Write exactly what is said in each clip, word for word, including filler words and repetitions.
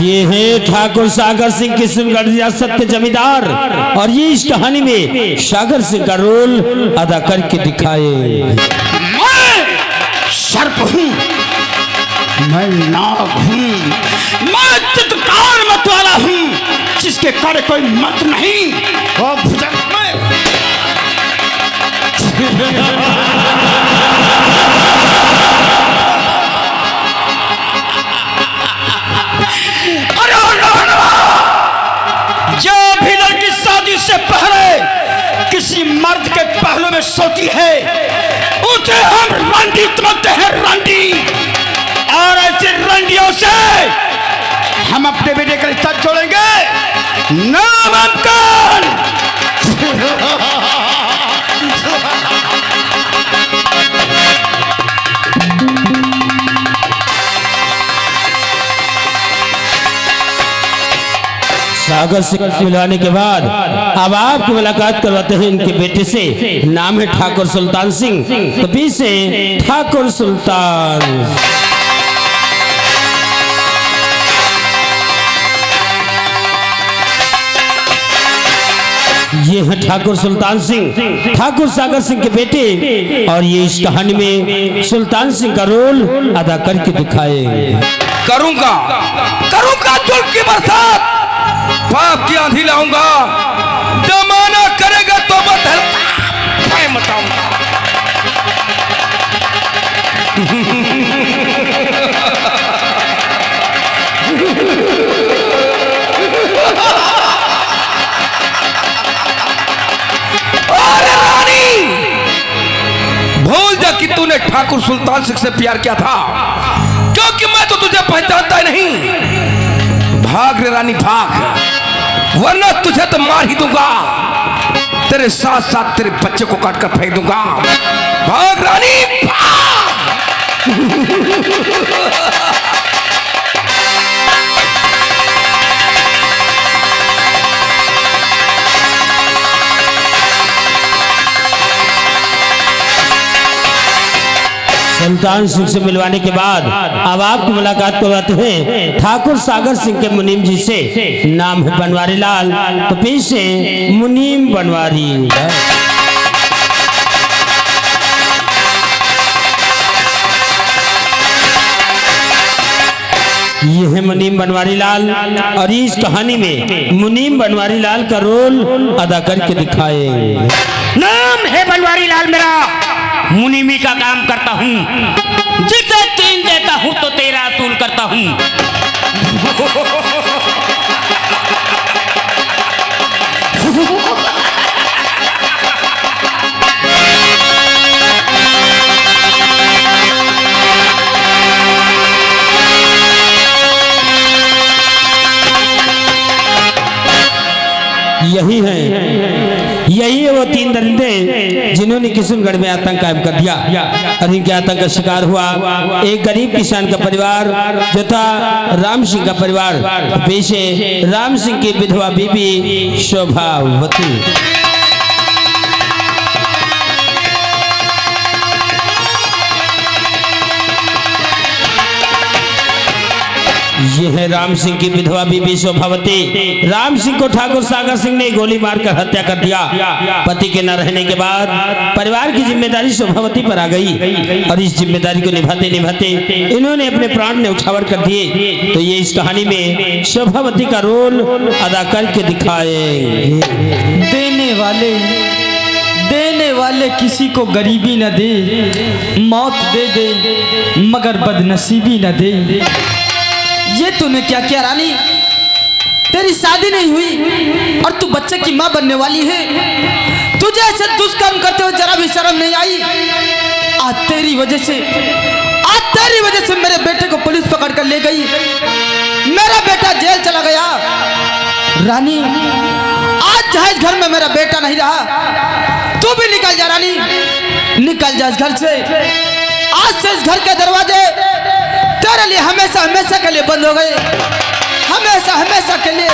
ये है ठाकुर सागर सिंह किशनगढ़ रियासत के जमींदार और ये इस कहानी में सागर सिंह का रोल अदा करके दिखाए। मैं सर्प हूँ, मैं नाग हूँ, मैं चित्कार मत वाला हूँ, जिसके करे कोई मत नहीं। वो भुजंग में जो भी लड़की शादी से पहले किसी मर्द के पहलू में सोती है उसे हम रंडी समझते हैं, रंडी। और ऐसे रंडियों से हम अपने बेटे का रिश्ता जोड़ेंगे नामुमकिन। सागर सिंह मिलाने के बाद अब आपकी मुलाकात करवाते हैं इनके बेटे से। नाम है ठाकुर सुल्तान सिंह, तो पीछे ठाकुर सुल्तान। ये है ठाकुर सुल्तान सिंह, ठाकुर सागर सिंह के बेटे और ये इस कहानी में सुल्तान सिंह का रोल अदा करके दिखाए। करूंगा करूंगा जुल्म की बरसात, पाप की आंधी लाऊंगा, जमाना करेगा तो मैं मचाऊंगा। अरे रानी, भूल जा कि तूने ठाकुर सुल्तान सिंह से प्यार किया था, क्योंकि मैं तो तुझे पहचानता ही नहीं। भाग रे रानी भाग, वरना तुझे तो मार ही दूंगा, तेरे साथ साथ तेरे बच्चे को काट कर फेंक दूंगा। भाग रानी भाग। सुल्तान सिंह से मिलवाने के बाद अब आपकी मुलाकात करवाते हैं ठाकुर सागर सिंह के मुनीम जी से। नाम है बनवारी लाल, तो पीछे मुनीम बनवारी। ये है मुनीम बनवारी लाल और इस कहानी में मुनीम बनवारी लाल का रोल अदा करके दिखाए। नाम है बनवारी लाल मेरा, मुनीमी का काम करता हूँ, जिसे तीन देता हूँ तो तेरा अतुल करता हूँ। यही है यही है वो तीन दरिंदे जिन्होंने किशनगढ़ में आतंक कायम कर दिया और इनके आतंक का शिकार हुआ एक गरीब किसान का परिवार जो था राम सिंह का परिवार। पीछे राम सिंह की विधवा बीबी शोभावती। ये है राम सिंह की विधवा बीबी शोभावती। राम सिंह को ठाकुर सागर सिंह ने गोली मारकर हत्या कर दिया। पति के न रहने के बाद परिवार की जिम्मेदारी शोभावती पर आ गई और इस जिम्मेदारी को निभाते निभाते इन्होंने अपने प्राण न्यौछावर कर दिए। तो ये इस कहानी में शोभावती का रोल अदा करके दिखाए। देने वाले देने वाले किसी को गरीबी न दे, मौत दे दे मगर बदनसीबी न दे। ये तूने क्या किया रानी? तेरी शादी नहीं हुई और तू बच्चे की माँ बनने वाली है। तुझे ऐसे दुष्कर्म करते हुए जरा भी शर्म नहीं आई। आज तेरी वजह से आज तेरी वजह से मेरे बेटे को पुलिस पकड़ कर ले गई, मेरा बेटा जेल चला गया। रानी, आज जायज घर में मेरा बेटा नहीं रहा, तू भी निकल जा रानी, निकल जा इस घर से। आज से इस घर के दरवाजे तेरे लिए हमेशा हमेशा के लिए बंद हो गए, हमेशा हमेशा के लिए।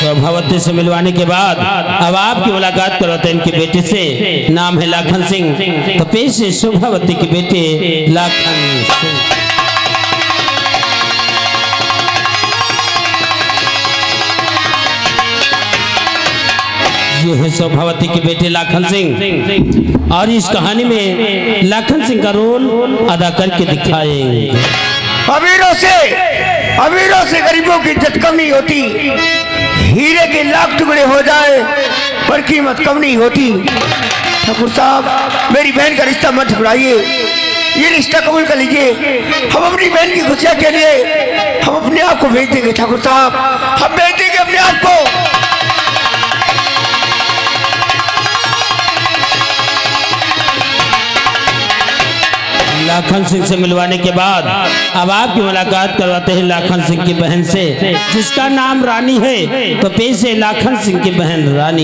शोभावती से मिलवाने के बाद अब आपकी मुलाकात करवाते हैं इनके बेटे से, नाम है लाखन सिंह। तो पेश है शोभावती के बेटे लाखन सिंह। ये है शोभावती के बेटे लाखन सिंह और इस कहानी में लाखन सिंह का रोल अदा करके दिखाएंगे। अमीरों से अमीरों से गरीबों की इज्जत कम नहीं होती, हीरे के लाख टुकड़े हो जाए पर कीमत कम नहीं होती। ठाकुर साहब मेरी बहन का रिश्ता मत ठुकराइए, ये रिश्ता कबूल कर लीजिए। हम अपनी बहन की खुशियाँ के लिए हम अपने आप को भेज देंगे। ठाकुर साहब हम भेज देंगे अपने आप को। लाखन सिंह से मिलवाने के बाद अब आपकी मुलाकात करवाते हैं लाखन सिंह की बहन से, जिसका नाम रानी है। तो पेश है लाखन सिंह की बहन रानी।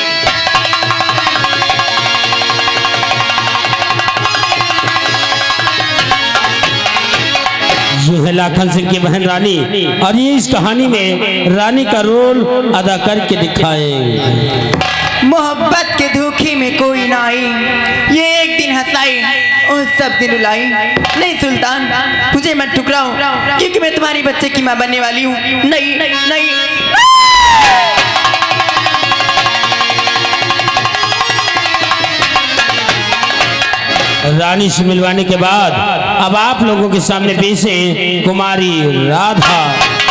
ये है लाखन सिंह की बहन रानी और ये इस कहानी में रानी का रोल अदा करके दिखाएंगे। मोहब्बत के धोखे में कोई ना आई, ये एक दिन हंसाई और सब दिन रुलाई। नहीं सुल्तान मुझे मत ठुकराओ, क्योंकि मैं तुम्हारी बच्चे की माँ बनने वाली हूँ। नहीं नहीं रानी से मिलवाने के बाद अब आप लोगों के सामने पेश है कुमारी राधा।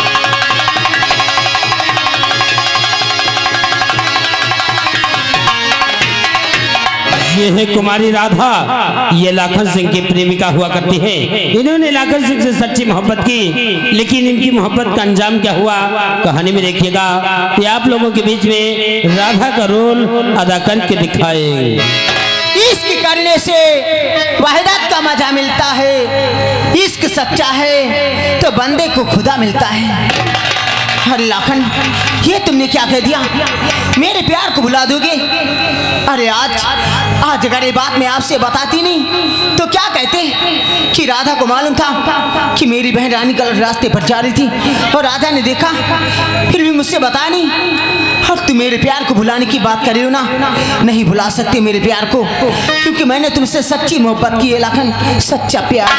ये है कुमारी राधा, ये लाखन सिंह की प्रेमिका हुआ करती है। इन्होंने लाखन सिंह से सच्ची मोहब्बत की, लेकिन इनकी मोहब्बत का अंजाम क्या हुआ कहानी में देखिएगा कि आप लोगों के बीच में राधा का रोल अदा करके दिखाएंगे। इश्क करने से वहदत का मजा मिलता है, इश्क सच्चा है तो बंदे को खुदा मिलता है। अरे लाखन ये तुमने क्या कह दिया, मेरे प्यार को भुला दोगे? अरे आज आज अगर ये बात मैं आपसे बताती नहीं तो क्या कहते कि राधा को मालूम था कि मेरी बहन रानी गलत रास्ते पर जा रही थी और राधा ने देखा फिर भी मुझसे बताया नहीं। और तुम मेरे प्यार को भुलाने की बात कर रही हो ना? नहीं भुला सकते मेरे प्यार को, क्योंकि मैंने तुमसे सच्ची मोहब्बत की है लाखन, सच्चा प्यार।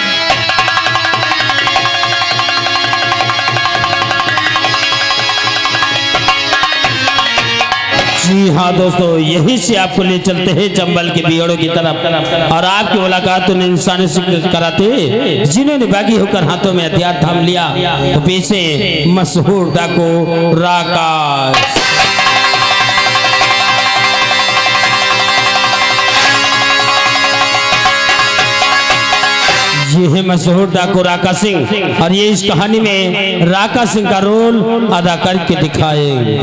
जी हाँ दोस्तों, यही से आपको ले चलते हैं चंबल के बियड़ों की तरफ और आपकी मुलाकात उन इंसानों से कराते हैं जिन्होंने बागी होकर हाथों में हथियार थाम लिया। तो पीछे मशहूर डाकू राकाश। ये है मशहूर डाकू राका सिंह और ये इस कहानी में राका सिंह का रोल अदा करके दिखाएंगे।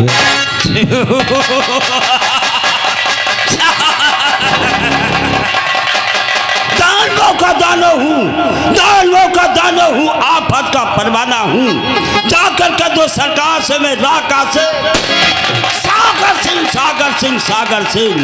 दानवों का दानो हूँ, दानवों का दानो हूँ, आफत का परवाना हूँ। जाकर के दो सरकार से मैं राका से सागर सिंह सागर सिंह सागर सिंह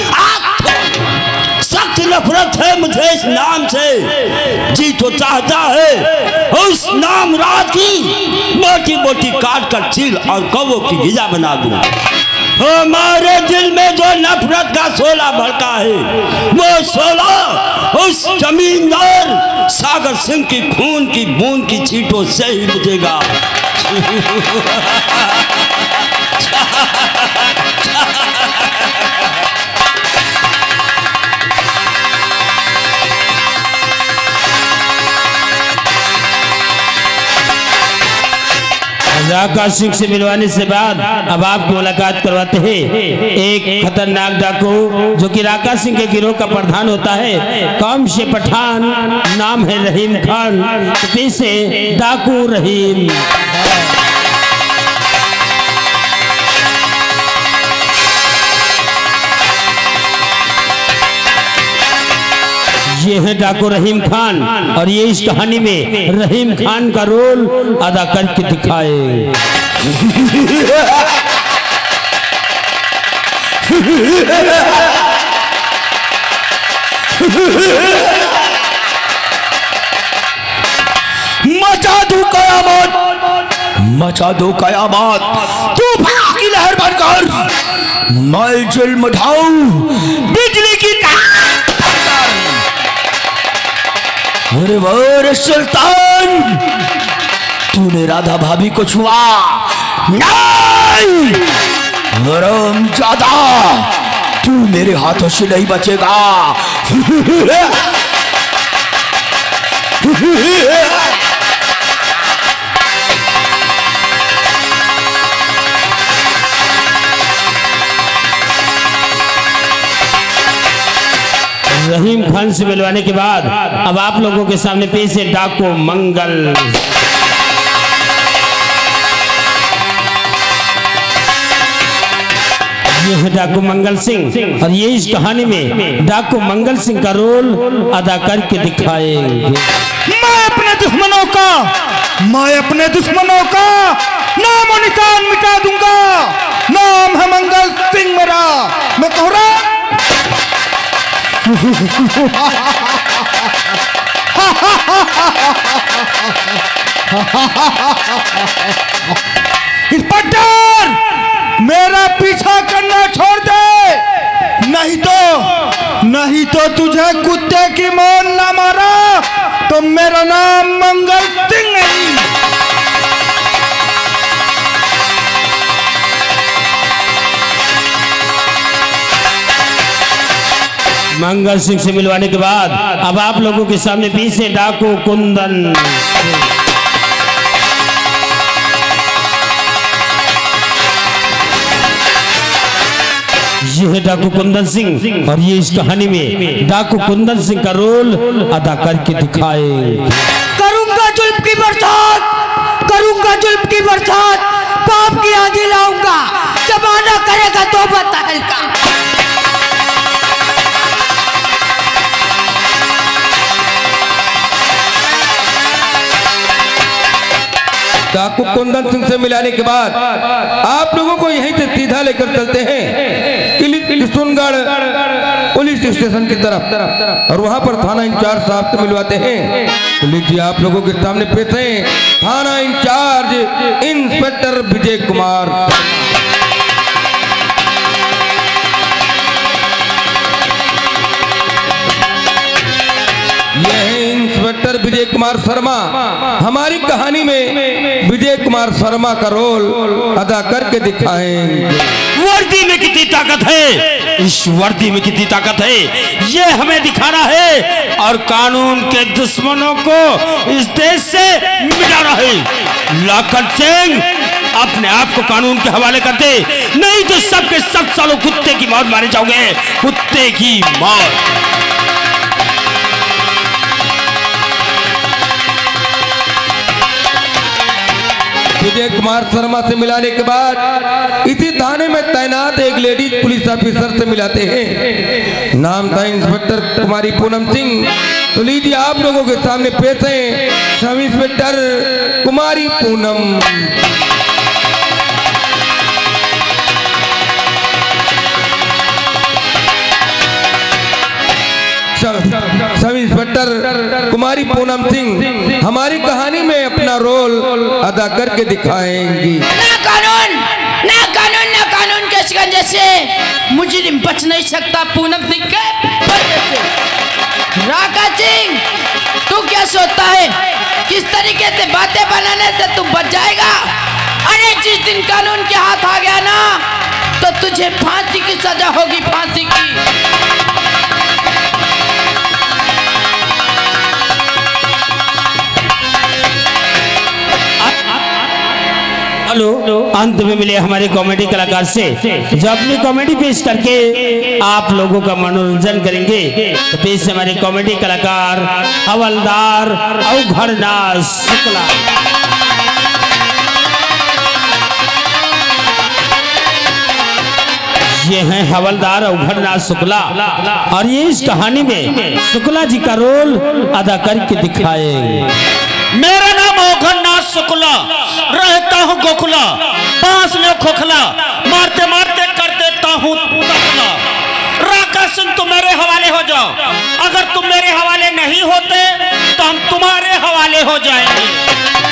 सख्त नफरत है मुझे इस नाम से। जी तो चाहता है उस नाम रात की मोटी मोटी काट कर चील और कौवों की गिजा बना दूं। हमारे दिल में जो नफरत का शोला भड़का है वो शोला उस जमींदार सागर सिंह की खून की बूंद की छींटों से ही बुझेगा। राका सिंह से मिलवाने से बाद अब आपकी मुलाकात करवाते हैं एक खतरनाक डाकू जो कि राका सिंह के गिरोह का प्रधान होता है। कौम से पठान, नाम है रहीम खान। पीछे डाकू रहीम। ये है डाकू रहीम खान और ये इस कहानी में रहीम खान का रोल अदा करके दिखाए। मचा दूं कयामत, मचा दो कयामत, तूफान की लहर बनकर मैं जुल्म उठाऊं बिजली की तार। अरे वो सुल्तान, तूने राधा भाभी को छुआ नहीं, हराम ज्यादा, तू मेरे हाथों से नहीं बचेगा। रहीम खान से मिलवाने के बाद अब आप लोगों के सामने पेश है डाको मंगल। ये है डाकू मंगल सिंह और ये इस कहानी में डाकू मंगल सिंह का रोल अदा करके दिखाएंगे। मैं अपने दुश्मनों का मैं अपने दुश्मनों का नाम और निशान मिटा दूंगा। नाम है मंगल सिंह मेरा। मैं कोहरा इंस्पेक्टर, मेरा पीछा करना छोड़ दे, नहीं तो नहीं तो तुझे कुत्ते की मौत ना मारा तो मेरा नाम मंगल सिंह नहीं। मंगल सिंह से मिलवाने के बाद अब आप लोगों के सामने पीछे डाकू कुंदन। ये है डाकू कुंदन सिंह और ये इस कहानी में डाकू कुंदन सिंह का रोल अदा करके दिखाए। करूंगा जुल्म की बरसात, करूंगा जुल्म की बरसात, पाप की आंधी लाऊंगा, जमाना करेगा तो बताएल का। डाकू कुंदन सिंह से मिलाने के बाद आप लोगों को यहीं से सीधा लेकर चलते हैं किशनगढ़ पुलिस स्टेशन की तरफ और वहां पर थाना इंचार्ज साहब से मिलवाते हैं। तो लीजिए आप लोगों के सामने पेश हैं थाना इंचार्ज इंस्पेक्टर विजय कुमार। यह है इंस्पेक्टर विजय कुमार शर्मा। हमारी कहानी में विजय कुमार शर्मा का रोल अदा करके दिखाएंगे। वर्दी में कितनी ताकत है, इस वर्दी में कितनी ताकत है, ये हमें दिखाना है और कानून के दुश्मनों को इस देश से मिटाना है। लाखन सिंह, अपने आप को कानून के हवाले कर दे, नहीं तो सबके सब सालों कुत्ते की मौत मारे जाओगे, कुत्ते की मौत। विजय कुमार शर्मा से मिलाने के बाद इसी थाने में तैनात एक लेडीज पुलिस ऑफिसर से मिलाते हैं। नाम था इंस्पेक्टर कुमारी पूनम सिंह। तो लीजिए आप लोगों के सामने पेश हैं सब इंस्पेक्टर कुमारी पूनम। सब इंस्पेक्टर कुमारी पूनम सिंह हमारी कहानी में अपना रोल अदा करके दिखाएंगी। ना कानून, ना कानून, ना कानून के शिकंजे से मुजरिम बच नहीं सकता पूनम सिंह के वजह से। राका सिंह, तू क्या सोचता है किस तरीके से बातें बनाने से तू बच जाएगा? अरे जिस दिन कानून के हाथ आ गया ना तो तुझे फांसी की सजा होगी, फांसी की। हेलो, अंत में मिले हमारे कॉमेडी कलाकार से जो अपनी कॉमेडी पेश करके आप लोगों का मनोरंजन करेंगे। तो पेश हमारे कॉमेडी कलाकार हवलदार अवघड़नाथ शुक्ला। ये हैं हवलदार अवघड़नाथ शुक्ला और ये इस कहानी में शुक्ला जी का रोल अदा करके दिखाएंगे। मेरा नाम अवघड़नाथ शुक्ला, रहता हूँ गोखला, बांस में खोखला, मारते मारते कर देता हूँ तखला। राका सिंह तुम मेरे हवाले हो जाओ, अगर तुम मेरे हवाले नहीं होते तो हम तुम्हारे हवाले हो जाएंगे।